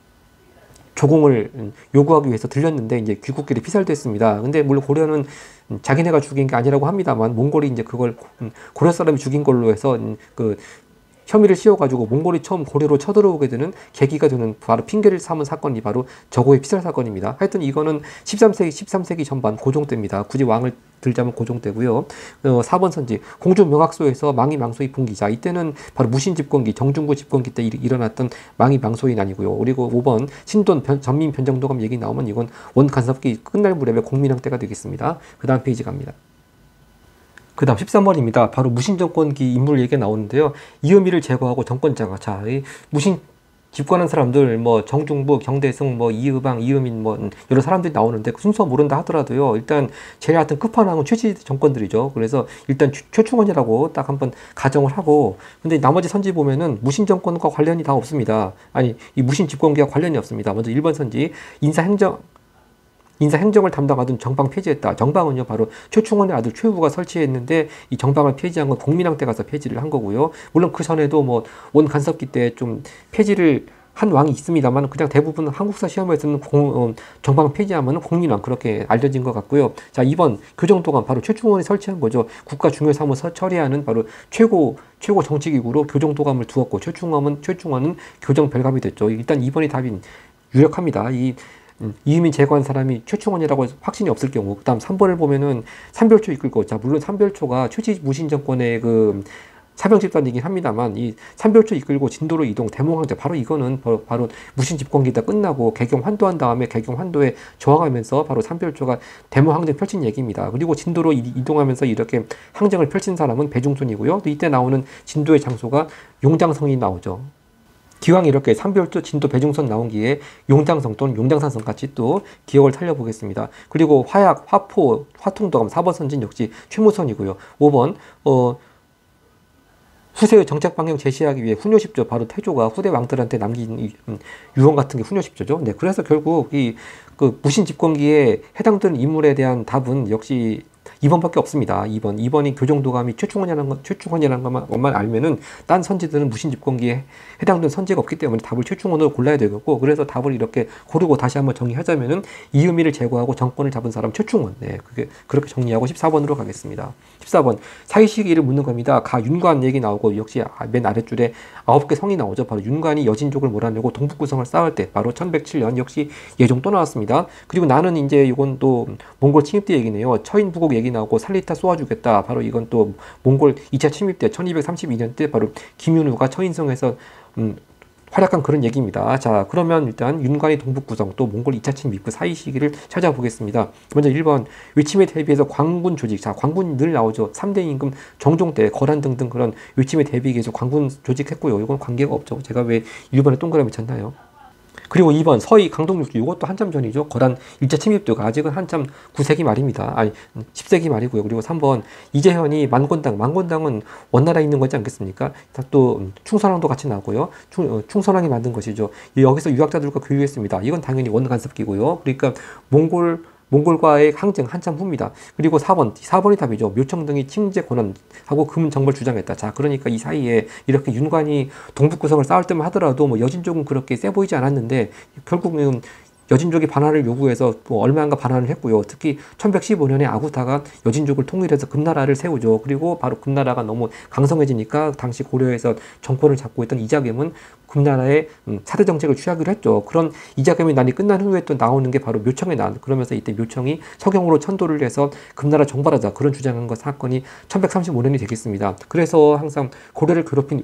S1: 조공을 요구하기 위해서 들렸는데 이제 귀국길에 피살됐습니다. 근데 물론 고려는 자기네가 죽인 게 아니라고 합니다만 몽골이 이제 그걸 고려 사람이 죽인 걸로 해서 그 혐의를 씌워가지고 몽골이 처음 고려로 쳐들어오게 되는 계기가 되는 바로 핑계를 삼은 사건이 바로 저고의 피살 사건입니다. 하여튼 이거는 십삼 세기, 십삼 세기 전반 고종 때입니다. 굳이 왕을 들자면 고종 때고요. 어, 사 번 선지 공주명학소에서 망이 망소의 분기자, 이때는 바로 무신 집권기, 정중부 집권기 때 일, 일어났던 망이 망소의 난이고요. 그리고 오 번 신돈 변, 전민 변정도감 얘기 나오면 이건 원간섭기 끝날 무렵의 공민왕 때가 되겠습니다. 그 다음 페이지 갑니다. 그 다음 십삼 번입니다. 바로 무신정권기 인물 얘기가 나오는데요. 이음희를 제거하고 정권자가, 자, 이 무신 집권한 사람들, 뭐 정중부, 경대승, 뭐 이의방, 이의민, 뭐 여러 사람들이 나오는데 그 순서 모른다 하더라도요. 일단 제일 하여튼 끝판왕은 최지 정권들이죠. 그래서 일단 최, 최충원이라고 딱 한번 가정을 하고, 근데 나머지 선지 보면은 무신 정권과 관련이 다 없습니다. 아니, 이 무신 집권기와 관련이 없습니다. 먼저 일 번 선지 인사행정 인사행정을 담당하던 정방 폐지했다. 정방은요, 바로 최충원의 아들 최후가 설치했는데 이 정방을 폐지한 건 공민왕 때 가서 폐지를 한 거고요. 물론 그 전에도 뭐 원간섭기 때 좀 폐지를 한 왕이 있습니다만 그냥 대부분 한국사 시험에서는 공, 어, 정방 폐지하면 공민왕 그렇게 알려진 것 같고요. 자, 이 번 교정도감, 바로 최충원이 설치한 거죠. 국가 중요 사무 처리하는 바로 최고 최고 정치기구로 교정도감을 두었고, 최충원은 최충원은 교정별감이 됐죠. 일단 이 번이 답이 유력합니다. 이 음, 이유민 제거한 사람이 최충원이라고 확신이 없을 경우, 그 다음 삼 번을 보면은 삼별초 이끌고, 자, 물론 삼별초가 최지 무신 정권의 그 사병 집단이긴 합니다만, 이 삼별초 이끌고 진도로 이동, 대몽황제, 바로 이거는 바로, 바로 무신 집권기 다 끝나고 개경 환도한 다음에 개경 환도에 저항하면서 바로 삼별초가 대몽항쟁 펼친 얘기입니다. 그리고 진도로 이, 이동하면서 이렇게 항쟁을 펼친 사람은 배중순이고요. 또 이때 나오는 진도의 장소가 용장성이 나오죠. 기왕 이렇게 삼별조 진도 배중선 나온 기에 용장성 또는 용장산성 같이 또 기억을 살려보겠습니다. 그리고 화약, 화포, 화통도감 사 번 선진 역시 최무선이고요. 오 번 어, 후세의 정책 방향 제시하기 위해 훈요십조, 바로 태조가 후대 왕들한테 남긴 이, 음, 유언 같은 게 훈요십조죠. 네, 그래서 결국 이 그 무신 집권기에 해당되는 인물에 대한 답은 역시 이 번밖에 없습니다. 이 번. 이 번이 교정도감이 최충원이라는 것, 최충원이라는 것만, 것만 알면은 딴 선지들은 무신 집권기에 해당되는 선지가 없기 때문에 답을 최충원으로 골라야 되겠고, 그래서 답을 이렇게 고르고 다시 한번 정리하자면은 이의미를 제거하고 정권을 잡은 사람 최충원. 네, 그게 그렇게 정리하고 십사 번으로 가겠습니다. 십사 번 사이시기를 묻는 겁니다. 가 윤관 얘기 나오고, 역시 맨 아랫줄에 아홉 개 성이 나오죠. 바로 윤관이 여진족을 몰아내고 동북구성을 쌓을 때, 바로 천백칠 년 역시 예종 또 나왔습니다. 그리고 나는 이제 이건 또 몽골 침입 때 얘기네요. 처인부국 얘기 나오고 살리타 쏘아주겠다. 바로 이건 또 몽골 이 차 침입 때 천이백삼십이 년 때 바로 김윤우가 처인성에서 음, 활약한 그런 얘기입니다. 자, 그러면 일단 윤관이 동북구성, 또 몽골 이 차 침입 그 사이 시기를 찾아보겠습니다. 먼저 일 번 외침에 대비해서 광군 조직. 자, 광군 늘 나오죠. 삼 대 임금 정종 때 거란 등등 그런 외침에 대비해서 광군 조직했고요. 이건 관계가 없죠. 제가 왜 일 번에 동그라미 쳤나요? 그리고 이 번 서희 강동육주, 이것도 한참 전이죠. 거란 일 차 침입도가 아직은 한참 구 세기 말입니다. 아니 십 세기 말이고요. 그리고 삼 번 이재현이 만곤당, 만곤당은 원나라에 있는 거지 않겠습니까? 또 충선왕도 같이 나오고요. 충, 어, 충선왕이 만든 것이죠. 여기서 유학자들과 교류했습니다. 이건 당연히 원간섭기고요. 그러니까 몽골 몽골과의 항쟁 한참 후입니다. 그리고 사 번, 사 번이 답이죠. 묘청 등이 침제 권한하고 금 정벌 주장했다. 자, 그러니까 이 사이에 이렇게 윤관이 동북구성을 쌓을 때만 하더라도 뭐 여진족은 그렇게 세 보이지 않았는데, 결국은 여진족이 반환을 요구해서 뭐 얼마인가 반환을 했고요. 특히 천백십오 년에 아구타가 여진족을 통일해서 금나라를 세우죠. 그리고 바로 금나라가 너무 강성해지니까 당시 고려에서 정권을 잡고 있던 이자겸은 금나라의 음, 사대 정책을 취하기로 했죠. 그런 이자겸의 난이 끝난 후에 또 나오는 게 바로 묘청의 난. 그러면서 이때 묘청이 서경으로 천도를 해서 금나라 정벌하자, 그런 주장한 것 사건이 천백삼십오 년이 되겠습니다. 그래서 항상 고려를 괴롭힌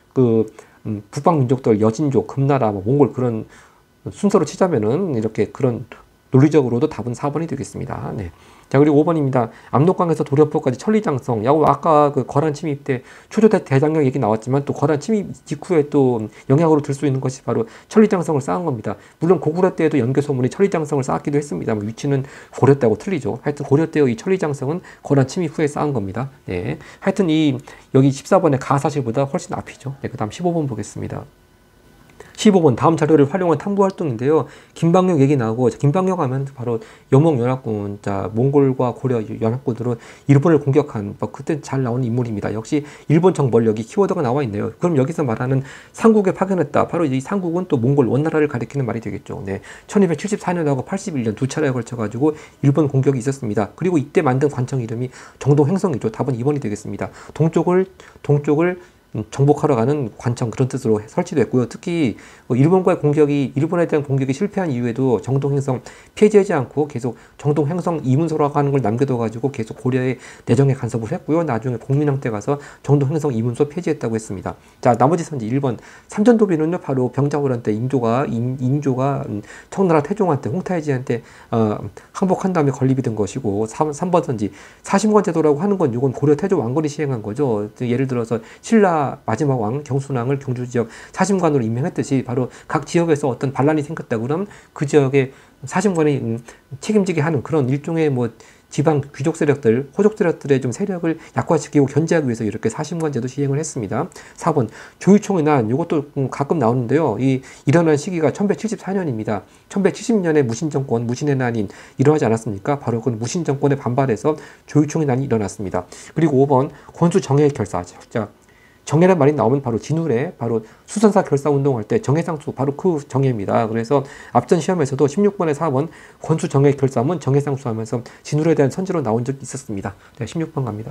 S1: 그 음, 북방 민족들, 여진족, 금나라, 뭐 몽골, 그런 순서로 치자면은 이렇게 그런 논리적으로도 답은 사 번이 되겠습니다. 네. 자, 그리고 오 번입니다. 압록강에서 도련포까지 천리장성. 야구 아까 그 거란 침입 때 초조대 대장경 얘기 나왔지만, 또 거란 침입 직후에 또 영향으로 들 수 있는 것이 바로 천리장성을 쌓은 겁니다. 물론 고구려 때에도 연개 소문이 천리장성을 쌓았기도 했습니다만 위치는 고려 때하고 틀리죠. 하여튼 고려 때의 이 천리장성은 거란 침입 후에 쌓은 겁니다. 네. 하여튼 이 여기 십사 번의 가사실보다 훨씬 앞이죠. 네, 그다음 십오 번 보겠습니다. 십오 번 다음 자료를 활용한 탐구 활동인데요. 김방역 얘기 나오고, 김방역 하면 바로 여몽연합군, 자 몽골과 고려 연합군으로 일본을 공격한 뭐 그때 잘 나오는 인물입니다. 역시 일본 정벌력이 키워드가 나와 있네요. 그럼 여기서 말하는 삼국에 파견했다. 바로 이 삼국은 또 몽골 원나라를 가리키는 말이 되겠죠. 네, 천이백칠십사 년하고 팔십일 년 두 차례에 걸쳐 가지고 일본 공격이 있었습니다. 그리고 이때 만든 관청 이름이 정동행성이죠. 답은 이 번이 되겠습니다. 동쪽을 동쪽을 음, 정복하러 가는 관청 그런 뜻으로 설치됐고요. 특히 뭐 일본과의 공격이 일본에 대한 공격이 실패한 이후에도 정동행성 폐지하지 않고 계속 정동행성 이문서라고 하는 걸 남겨둬가지고 계속 고려에 내정에 간섭을 했고요. 나중에 공민왕 때 가서 정동행성 이문서 폐지했다고 했습니다. 자, 나머지 선지 일 번 삼전도비는요, 바로 병자호란 때 인조가 인, 인조가 음, 청나라 태종한테 홍타해지한테 어, 항복한 다음에 건립이 된 것이고, 삼 번 선지 사심관 제도라고 하는 건 이건 고려 태조 왕건이 시행한 거죠. 예를 들어서 신라 마지막 왕 경순왕을 경주 지역 사심관으로 임명했듯이 바로 각 지역에서 어떤 반란이 생겼다 그러면 그 지역에 사심관이 음, 책임지게 하는 그런 일종의 뭐 지방 귀족 세력들, 호족 세력들의 좀 세력을 약화시키고 견제하기 위해서 이렇게 사심관 제도 시행을 했습니다. 사 번 조유총의 난, 이것도 가끔 나오는데요. 이 일어난 시기가 천백칠십사 년입니다. 천백칠십 년에 무신정권, 무신의 난이 일어나지 않았습니까? 바로 그 무신정권에 반발해서 조유총의 난이 일어났습니다. 그리고 오 번 권수 정예의 결사. 자, 정예란 말이 나오면 바로 진울에 바로 수선사 결사 운동할 때 정예상수 바로 그 정예입니다. 그래서 앞전 시험에서도 십육 번에 사 번 권수 정예 결사하면 정예상수 하면서 진울에 대한 선지로 나온 적이 있었습니다. 네, 십육 번 갑니다.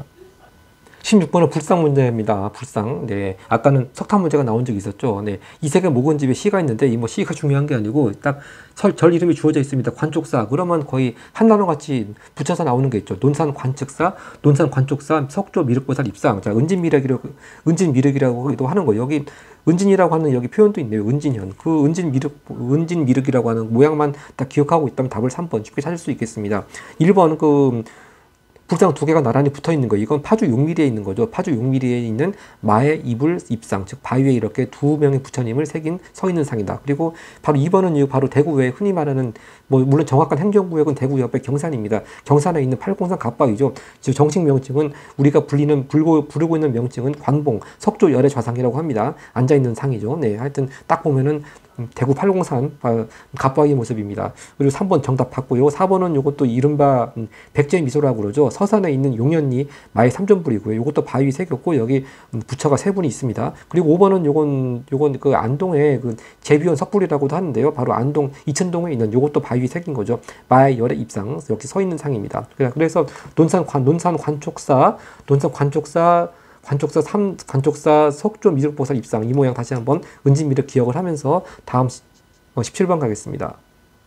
S1: 십육 번은 불상 문제입니다. 불상. 네. 아까는 석탄 문제가 나온 적이 있었죠. 네. 이색의 목원집에 시가 있는데, 이 뭐 시가 중요한 게 아니고, 딱 설, 절 이름이 주어져 있습니다. 관쪽사. 그러면 거의 한 단어 같이 붙여서 나오는 게 있죠. 논산 관측사, 논산 관쪽사, 석조 미륵보살 입상. 자, 은진미륵이라고, 은진미륵이라고 하기도 하는 거. 여기, 은진이라고 하는 여기 표현도 있네요. 은진현. 그 은진미륵, 은진미륵이라고 하는 모양만 딱 기억하고 있다면 답을 삼 번 쉽게 찾을 수 있겠습니다. 일 번, 그, 불상 두 개가 나란히 붙어 있는 거, 이건 파주 용미리에 있는 거죠. 파주 용미리에 있는 마의 이불 입상, 즉 바위에 이렇게 두 명의 부처님을 새긴 서 있는 상이다. 그리고 바로 이 번은 바로 대구 외에 흔히 말하는, 뭐 물론 정확한 행정구역은 대구 옆에 경산입니다. 경산에 있는 팔공산 갑바위죠. 즉 정식 명칭은 우리가 불리는 불고 부르고 있는 명칭은 관봉 석조 열의 좌상이라고 합니다. 앉아 있는 상이죠. 네, 하여튼 딱 보면은 대구 팔공산 갑바위의 모습입니다. 그리고 삼 번 정답 받고요. 사 번은 이것도 이른바 백제 미소라고 그러죠. 서산에 있는 용연리 마의 삼존불이고요. 이것도 바위 새겼고 여기 부처가 세 분이 있습니다. 그리고 오 번은 요건 요건 그 안동의 그 제비원 석불이라고도 하는데요. 바로 안동 이천동에 있는 이것도 바위 새긴 거죠. 마의 열의 입상 여기 서 있는 상입니다. 그래서 논산 관 논산 관촉사 논산 관촉사 관쪽사 삼 관쪽사 석조 미륵보살 입상, 이 모양 다시 한번 은진미륵 기억을 하면서 다음 십칠 번 가겠습니다.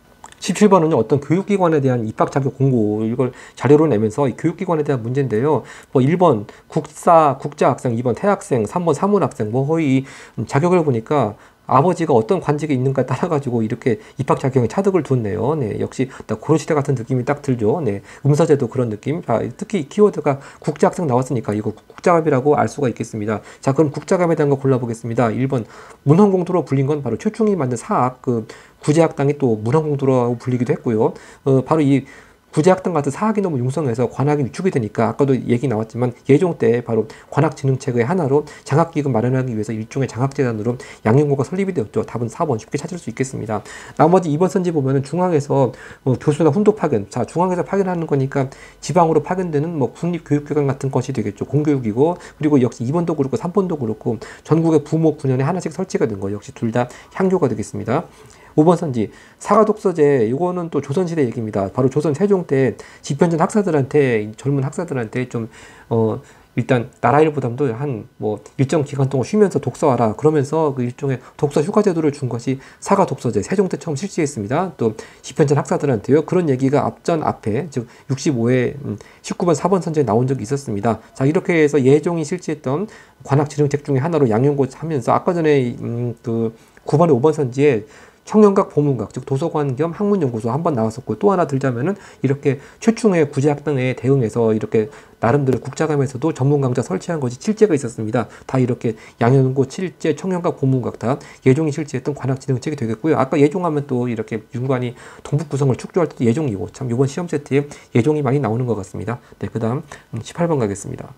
S1: 십칠 번은요, 어떤 교육기관에 대한 입학 자격 공고, 이걸 자료로 내면서 이 교육기관에 대한 문제인데요. 뭐 일 번 국사, 국자학생, 이 번 태학생, 삼 번 사문학생, 뭐 거의 자격을 보니까 아버지가 어떤 관직에 있는가 따라가지고 이렇게 입학 자격에 차득을 뒀네요. 네, 역시 고려시대 같은 느낌이 딱 들죠. 네, 음서제도 그런 느낌. 자, 특히 키워드가 국자학생 나왔으니까 이거 국자갑이라고 알 수가 있겠습니다. 자, 그럼 국자갑에 대한 거 골라보겠습니다. 일 번 문헌공도로 불린 건 바로 최충이 만든 사학, 그 구제학당이 또 문헌공도라고 불리기도 했고요. 어, 바로 이 구제학당 같은 사학이 너무 융성해서 관학이 위축이 되니까 아까도 얘기 나왔지만 예종 때 바로 관학진흥책의 하나로 장학기금 마련하기 위해서 일종의 장학재단으로 양용고가 설립이 되었죠. 답은 사 번 쉽게 찾을 수 있겠습니다. 나머지 이 번 선지 보면은 중앙에서 뭐 교수나 훈도 파견, 자 중앙에서 파견하는 거니까 지방으로 파견되는 뭐 국립교육기관 같은 것이 되겠죠. 공교육이고, 그리고 역시 이 번도 그렇고 삼 번도 그렇고 전국의 부모 군현에 하나씩 설치가 된 거 역시 둘 다 향교가 되겠습니다. 오 번 선지 사가독서제, 이거는 또 조선시대 얘기입니다. 바로 조선 세종 때 집현전 학사들한테, 젊은 학사들한테 좀 어 일단 나라일 부담도 한 뭐 일정 기간 동안 쉬면서 독서하라 그러면서 그 일종의 독서 휴가 제도를 준 것이 사가독서제, 세종 때 처음 실시했습니다. 또 집현전 학사들한테요. 그런 얘기가 앞전 앞에 즉 육십오 회 십구 번 사 번 선지에 나온 적이 있었습니다. 자, 이렇게 해서 예종이 실시했던 관학진흥책 중에 하나로 양용고 하면서 아까 전에 음, 그 구 번에 오 번 선지에 청년각 보문각, 즉 도서관 겸 학문연구소 한 번 나왔었고, 또 하나 들자면은 이렇게 최충의 구제학당에 대응해서 이렇게 나름대로 국자감에서도 전문 강좌 설치한 것이 칠제가 있었습니다. 다 이렇게 양현고, 칠제, 청년각, 보문각 다 예종이 실시했던 관학진흥책이 되겠고요. 아까 예종하면 또 이렇게 윤관이 동북구성을 축조할 때도 예종이고, 참 이번 시험 세트에 예종이 많이 나오는 것 같습니다. 네, 그 다음 십팔 번 가겠습니다.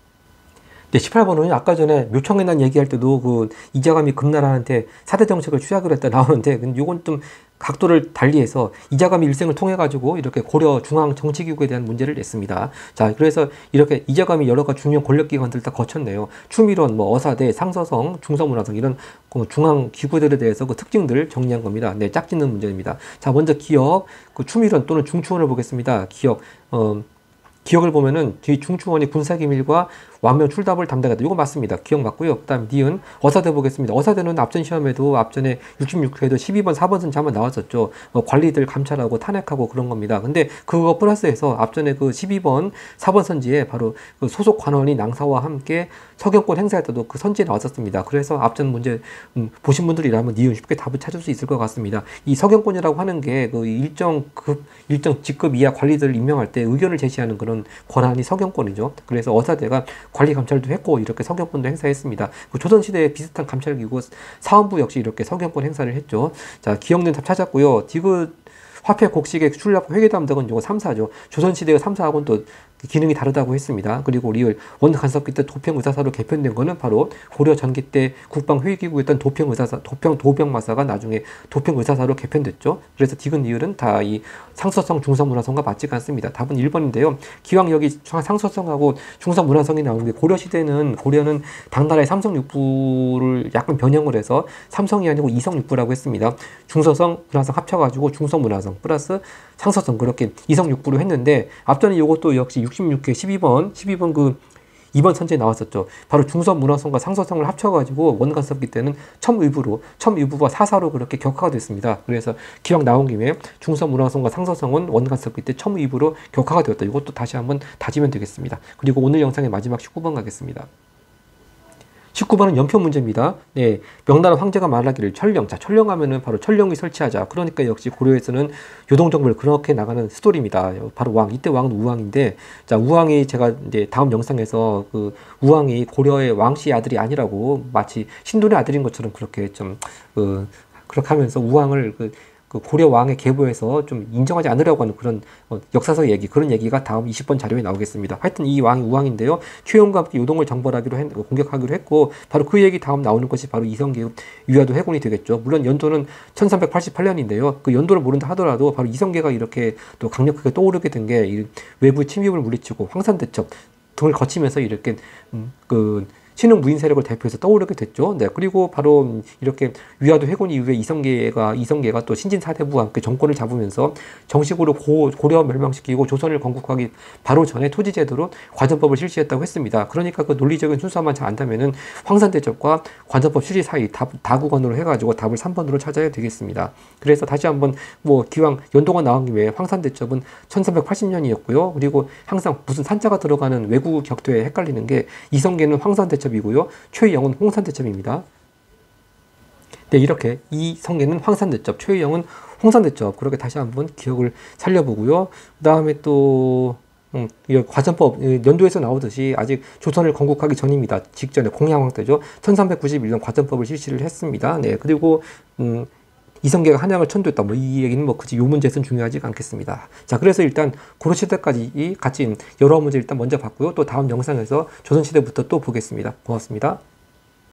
S1: 네, 십팔 번은 아까 전에 묘청에 난 얘기할 때도 그 이자감이 금나라한테 사대 정책을 취하기로 했다 나오는데, 이건 좀 각도를 달리해서 이자감이 일생을 통해 가지고 이렇게 고려 중앙 정치기구에 대한 문제를 냈습니다. 자, 그래서 이렇게 이자감이 여러 가지 중요한 권력기관들 다 거쳤네요. 추밀원, 뭐 어사대, 상서성, 중서문화성 이런 중앙 기구들에 대해서 그 특징들을 정리한 겁니다. 네, 짝짓는 문제입니다. 자, 먼저 기억, 그 추밀원 또는 중추원을 보겠습니다. 기억, 어. 기억을 보면은 뒤 중추원이 군사기밀과 왕명 출답을 담당했다. 이거 맞습니다. 기억 맞고요. 그 다음 니은 어사대 보겠습니다. 어사대는 앞전 시험에도 앞전에 육십육 회에도 십이 번, 사 번 선지 한번 나왔었죠. 어, 관리들 감찰하고 탄핵하고 그런 겁니다. 근데 그거 플러스해서 앞전에 그 십이 번, 사 번 선지에 바로 그 소속 관원이 낭사와 함께 서경권 행사할 때도 그 선지에 나왔었습니다. 그래서 앞전 문제 음, 보신 분들이라면 니은 쉽게 답을 찾을 수 있을 것 같습니다. 이 서경권이라고 하는 게 그 일정 급, 일정 직급 이하 관리들을 임명할 때 의견을 제시하는 그런 권한이 서경권이죠. 그래서 어사대가 관리 감찰도 했고 이렇게 서경권도 행사했습니다. 그 조선시대에 비슷한 감찰기구 사원부 역시 이렇게 서경권 행사를 했죠. 자, 기억된 답 찾았고요. 디귿 화폐 곡식의 출납 회계담당은 이거 삼 사죠. 조선시대의 삼 사하고는 또 기능이 다르다고 했습니다. 그리고 리을 원간섭기 때 도평의사사로 개편된 거는 바로 고려 전기 때 국방회의기구였던 도평의사사, 도평 도병마사가 나중에 도평의사사로 개편됐죠. 그래서 디귿 리을은 다 이 상서성, 중성문화성과 맞지가 않습니다. 답은 일 번인데요. 기왕 여기 상서성하고 중성문화성이 나오는 게 고려시대는 고려는 당나라의 삼성육부를 약간 변형을 해서 삼성이 아니고 이성육부라고 했습니다. 중서성, 문화성 합쳐가지고 중성문화성 플러스 상서성 그렇게 이성육부로 했는데 앞전에 이것도 역시 육십육 회 십이 번, 십이 번 그 이 번 선지에 나왔었죠. 바로 중서문화성과 상서성을 합쳐가지고 원간섭기 때는 첨의부로, 첨의부와 사사로 그렇게 격화가 됐습니다. 그래서 기왕 나온 김에 중서문화성과 상서성은 원간섭기 때 첨의부로 격화가 되었다. 이것도 다시 한번 다지면 되겠습니다. 그리고 오늘 영상의 마지막 십구 번 가겠습니다. 십구 번은 연표 문제입니다. 네, 명나라 황제가 말하기를 천령. 자, 천령하면은 바로 천령이 설치하자. 그러니까 역시 고려에서는 요동정벌 그렇게 나가는 스토리입니다. 바로 왕. 이때 왕은 우왕인데, 자, 우왕이 제가 이제 다음 영상에서 그 우왕이 고려의 왕씨의 아들이 아니라고 마치 신돈의 아들인 것처럼 그렇게 좀, 그, 그렇게 하면서 우왕을 그, 그 고려 왕의 계보에서 좀 인정하지 않으려고 하는 그런 어, 역사적 얘기, 그런 얘기가 다음 이십 번 자료에 나오겠습니다. 하여튼 이 왕이 우왕인데요. 최영과 함께 요동을 정벌하기로 했, 공격하기로 했고, 바로 그 얘기 다음 나오는 것이 바로 이성계의 위화도 해군이 되겠죠. 물론 연도는 천삼백팔십팔 년인데요. 그 연도를 모른다 하더라도 바로 이성계가 이렇게 또 강력하게 떠오르게 된 게 외부 침입을 물리치고 황산대첩 등을 거치면서 이렇게 음, 그 신흥 무인 세력을 대표해서 떠오르게 됐죠. 네, 그리고 바로 이렇게 위화도 해군 이후에 이성계가 이성계가 또 신진 사대부와 함께 정권을 잡으면서 정식으로 고, 고려 멸망시키고 조선을 건국하기 바로 전에 토지 제도로 관전법을 실시했다고 했습니다. 그러니까 그 논리적인 순서만 잘 안다면은 황산대첩과 관전법 실시 사이 다, 다구간으로 해가지고 답을 삼 번으로 찾아야 되겠습니다. 그래서 다시 한번 뭐 기왕 연도가 나온 김에 황산대첩은 천삼백팔십 년이었고요. 그리고 항상 무슨 산자가 들어가는 외국 격투에 헷갈리는 게 이성계는 황산대첩 이고요. 최영은 홍산대첩입니다. 네, 이렇게 이성계는 황산대첩, 최영은 홍산대첩 그렇게 다시 한번 기억을 살려보고요. 그 다음에 또 음, 과전법 연도에서 나오듯이 아직 조선을 건국하기 전입니다. 직전에 공양왕 때죠. 천삼백구십일 년 과전법을 실시를 했습니다. 네, 그리고 음, 이성계가 한양을 천도했다. 뭐 이 얘기는 뭐 그지 요 문제는 중요하지 않겠습니다. 자, 그래서 일단 고려시대까지 같이 여러 문제 일단 먼저 봤고요. 또 다음 영상에서 조선시대부터 또 보겠습니다. 고맙습니다.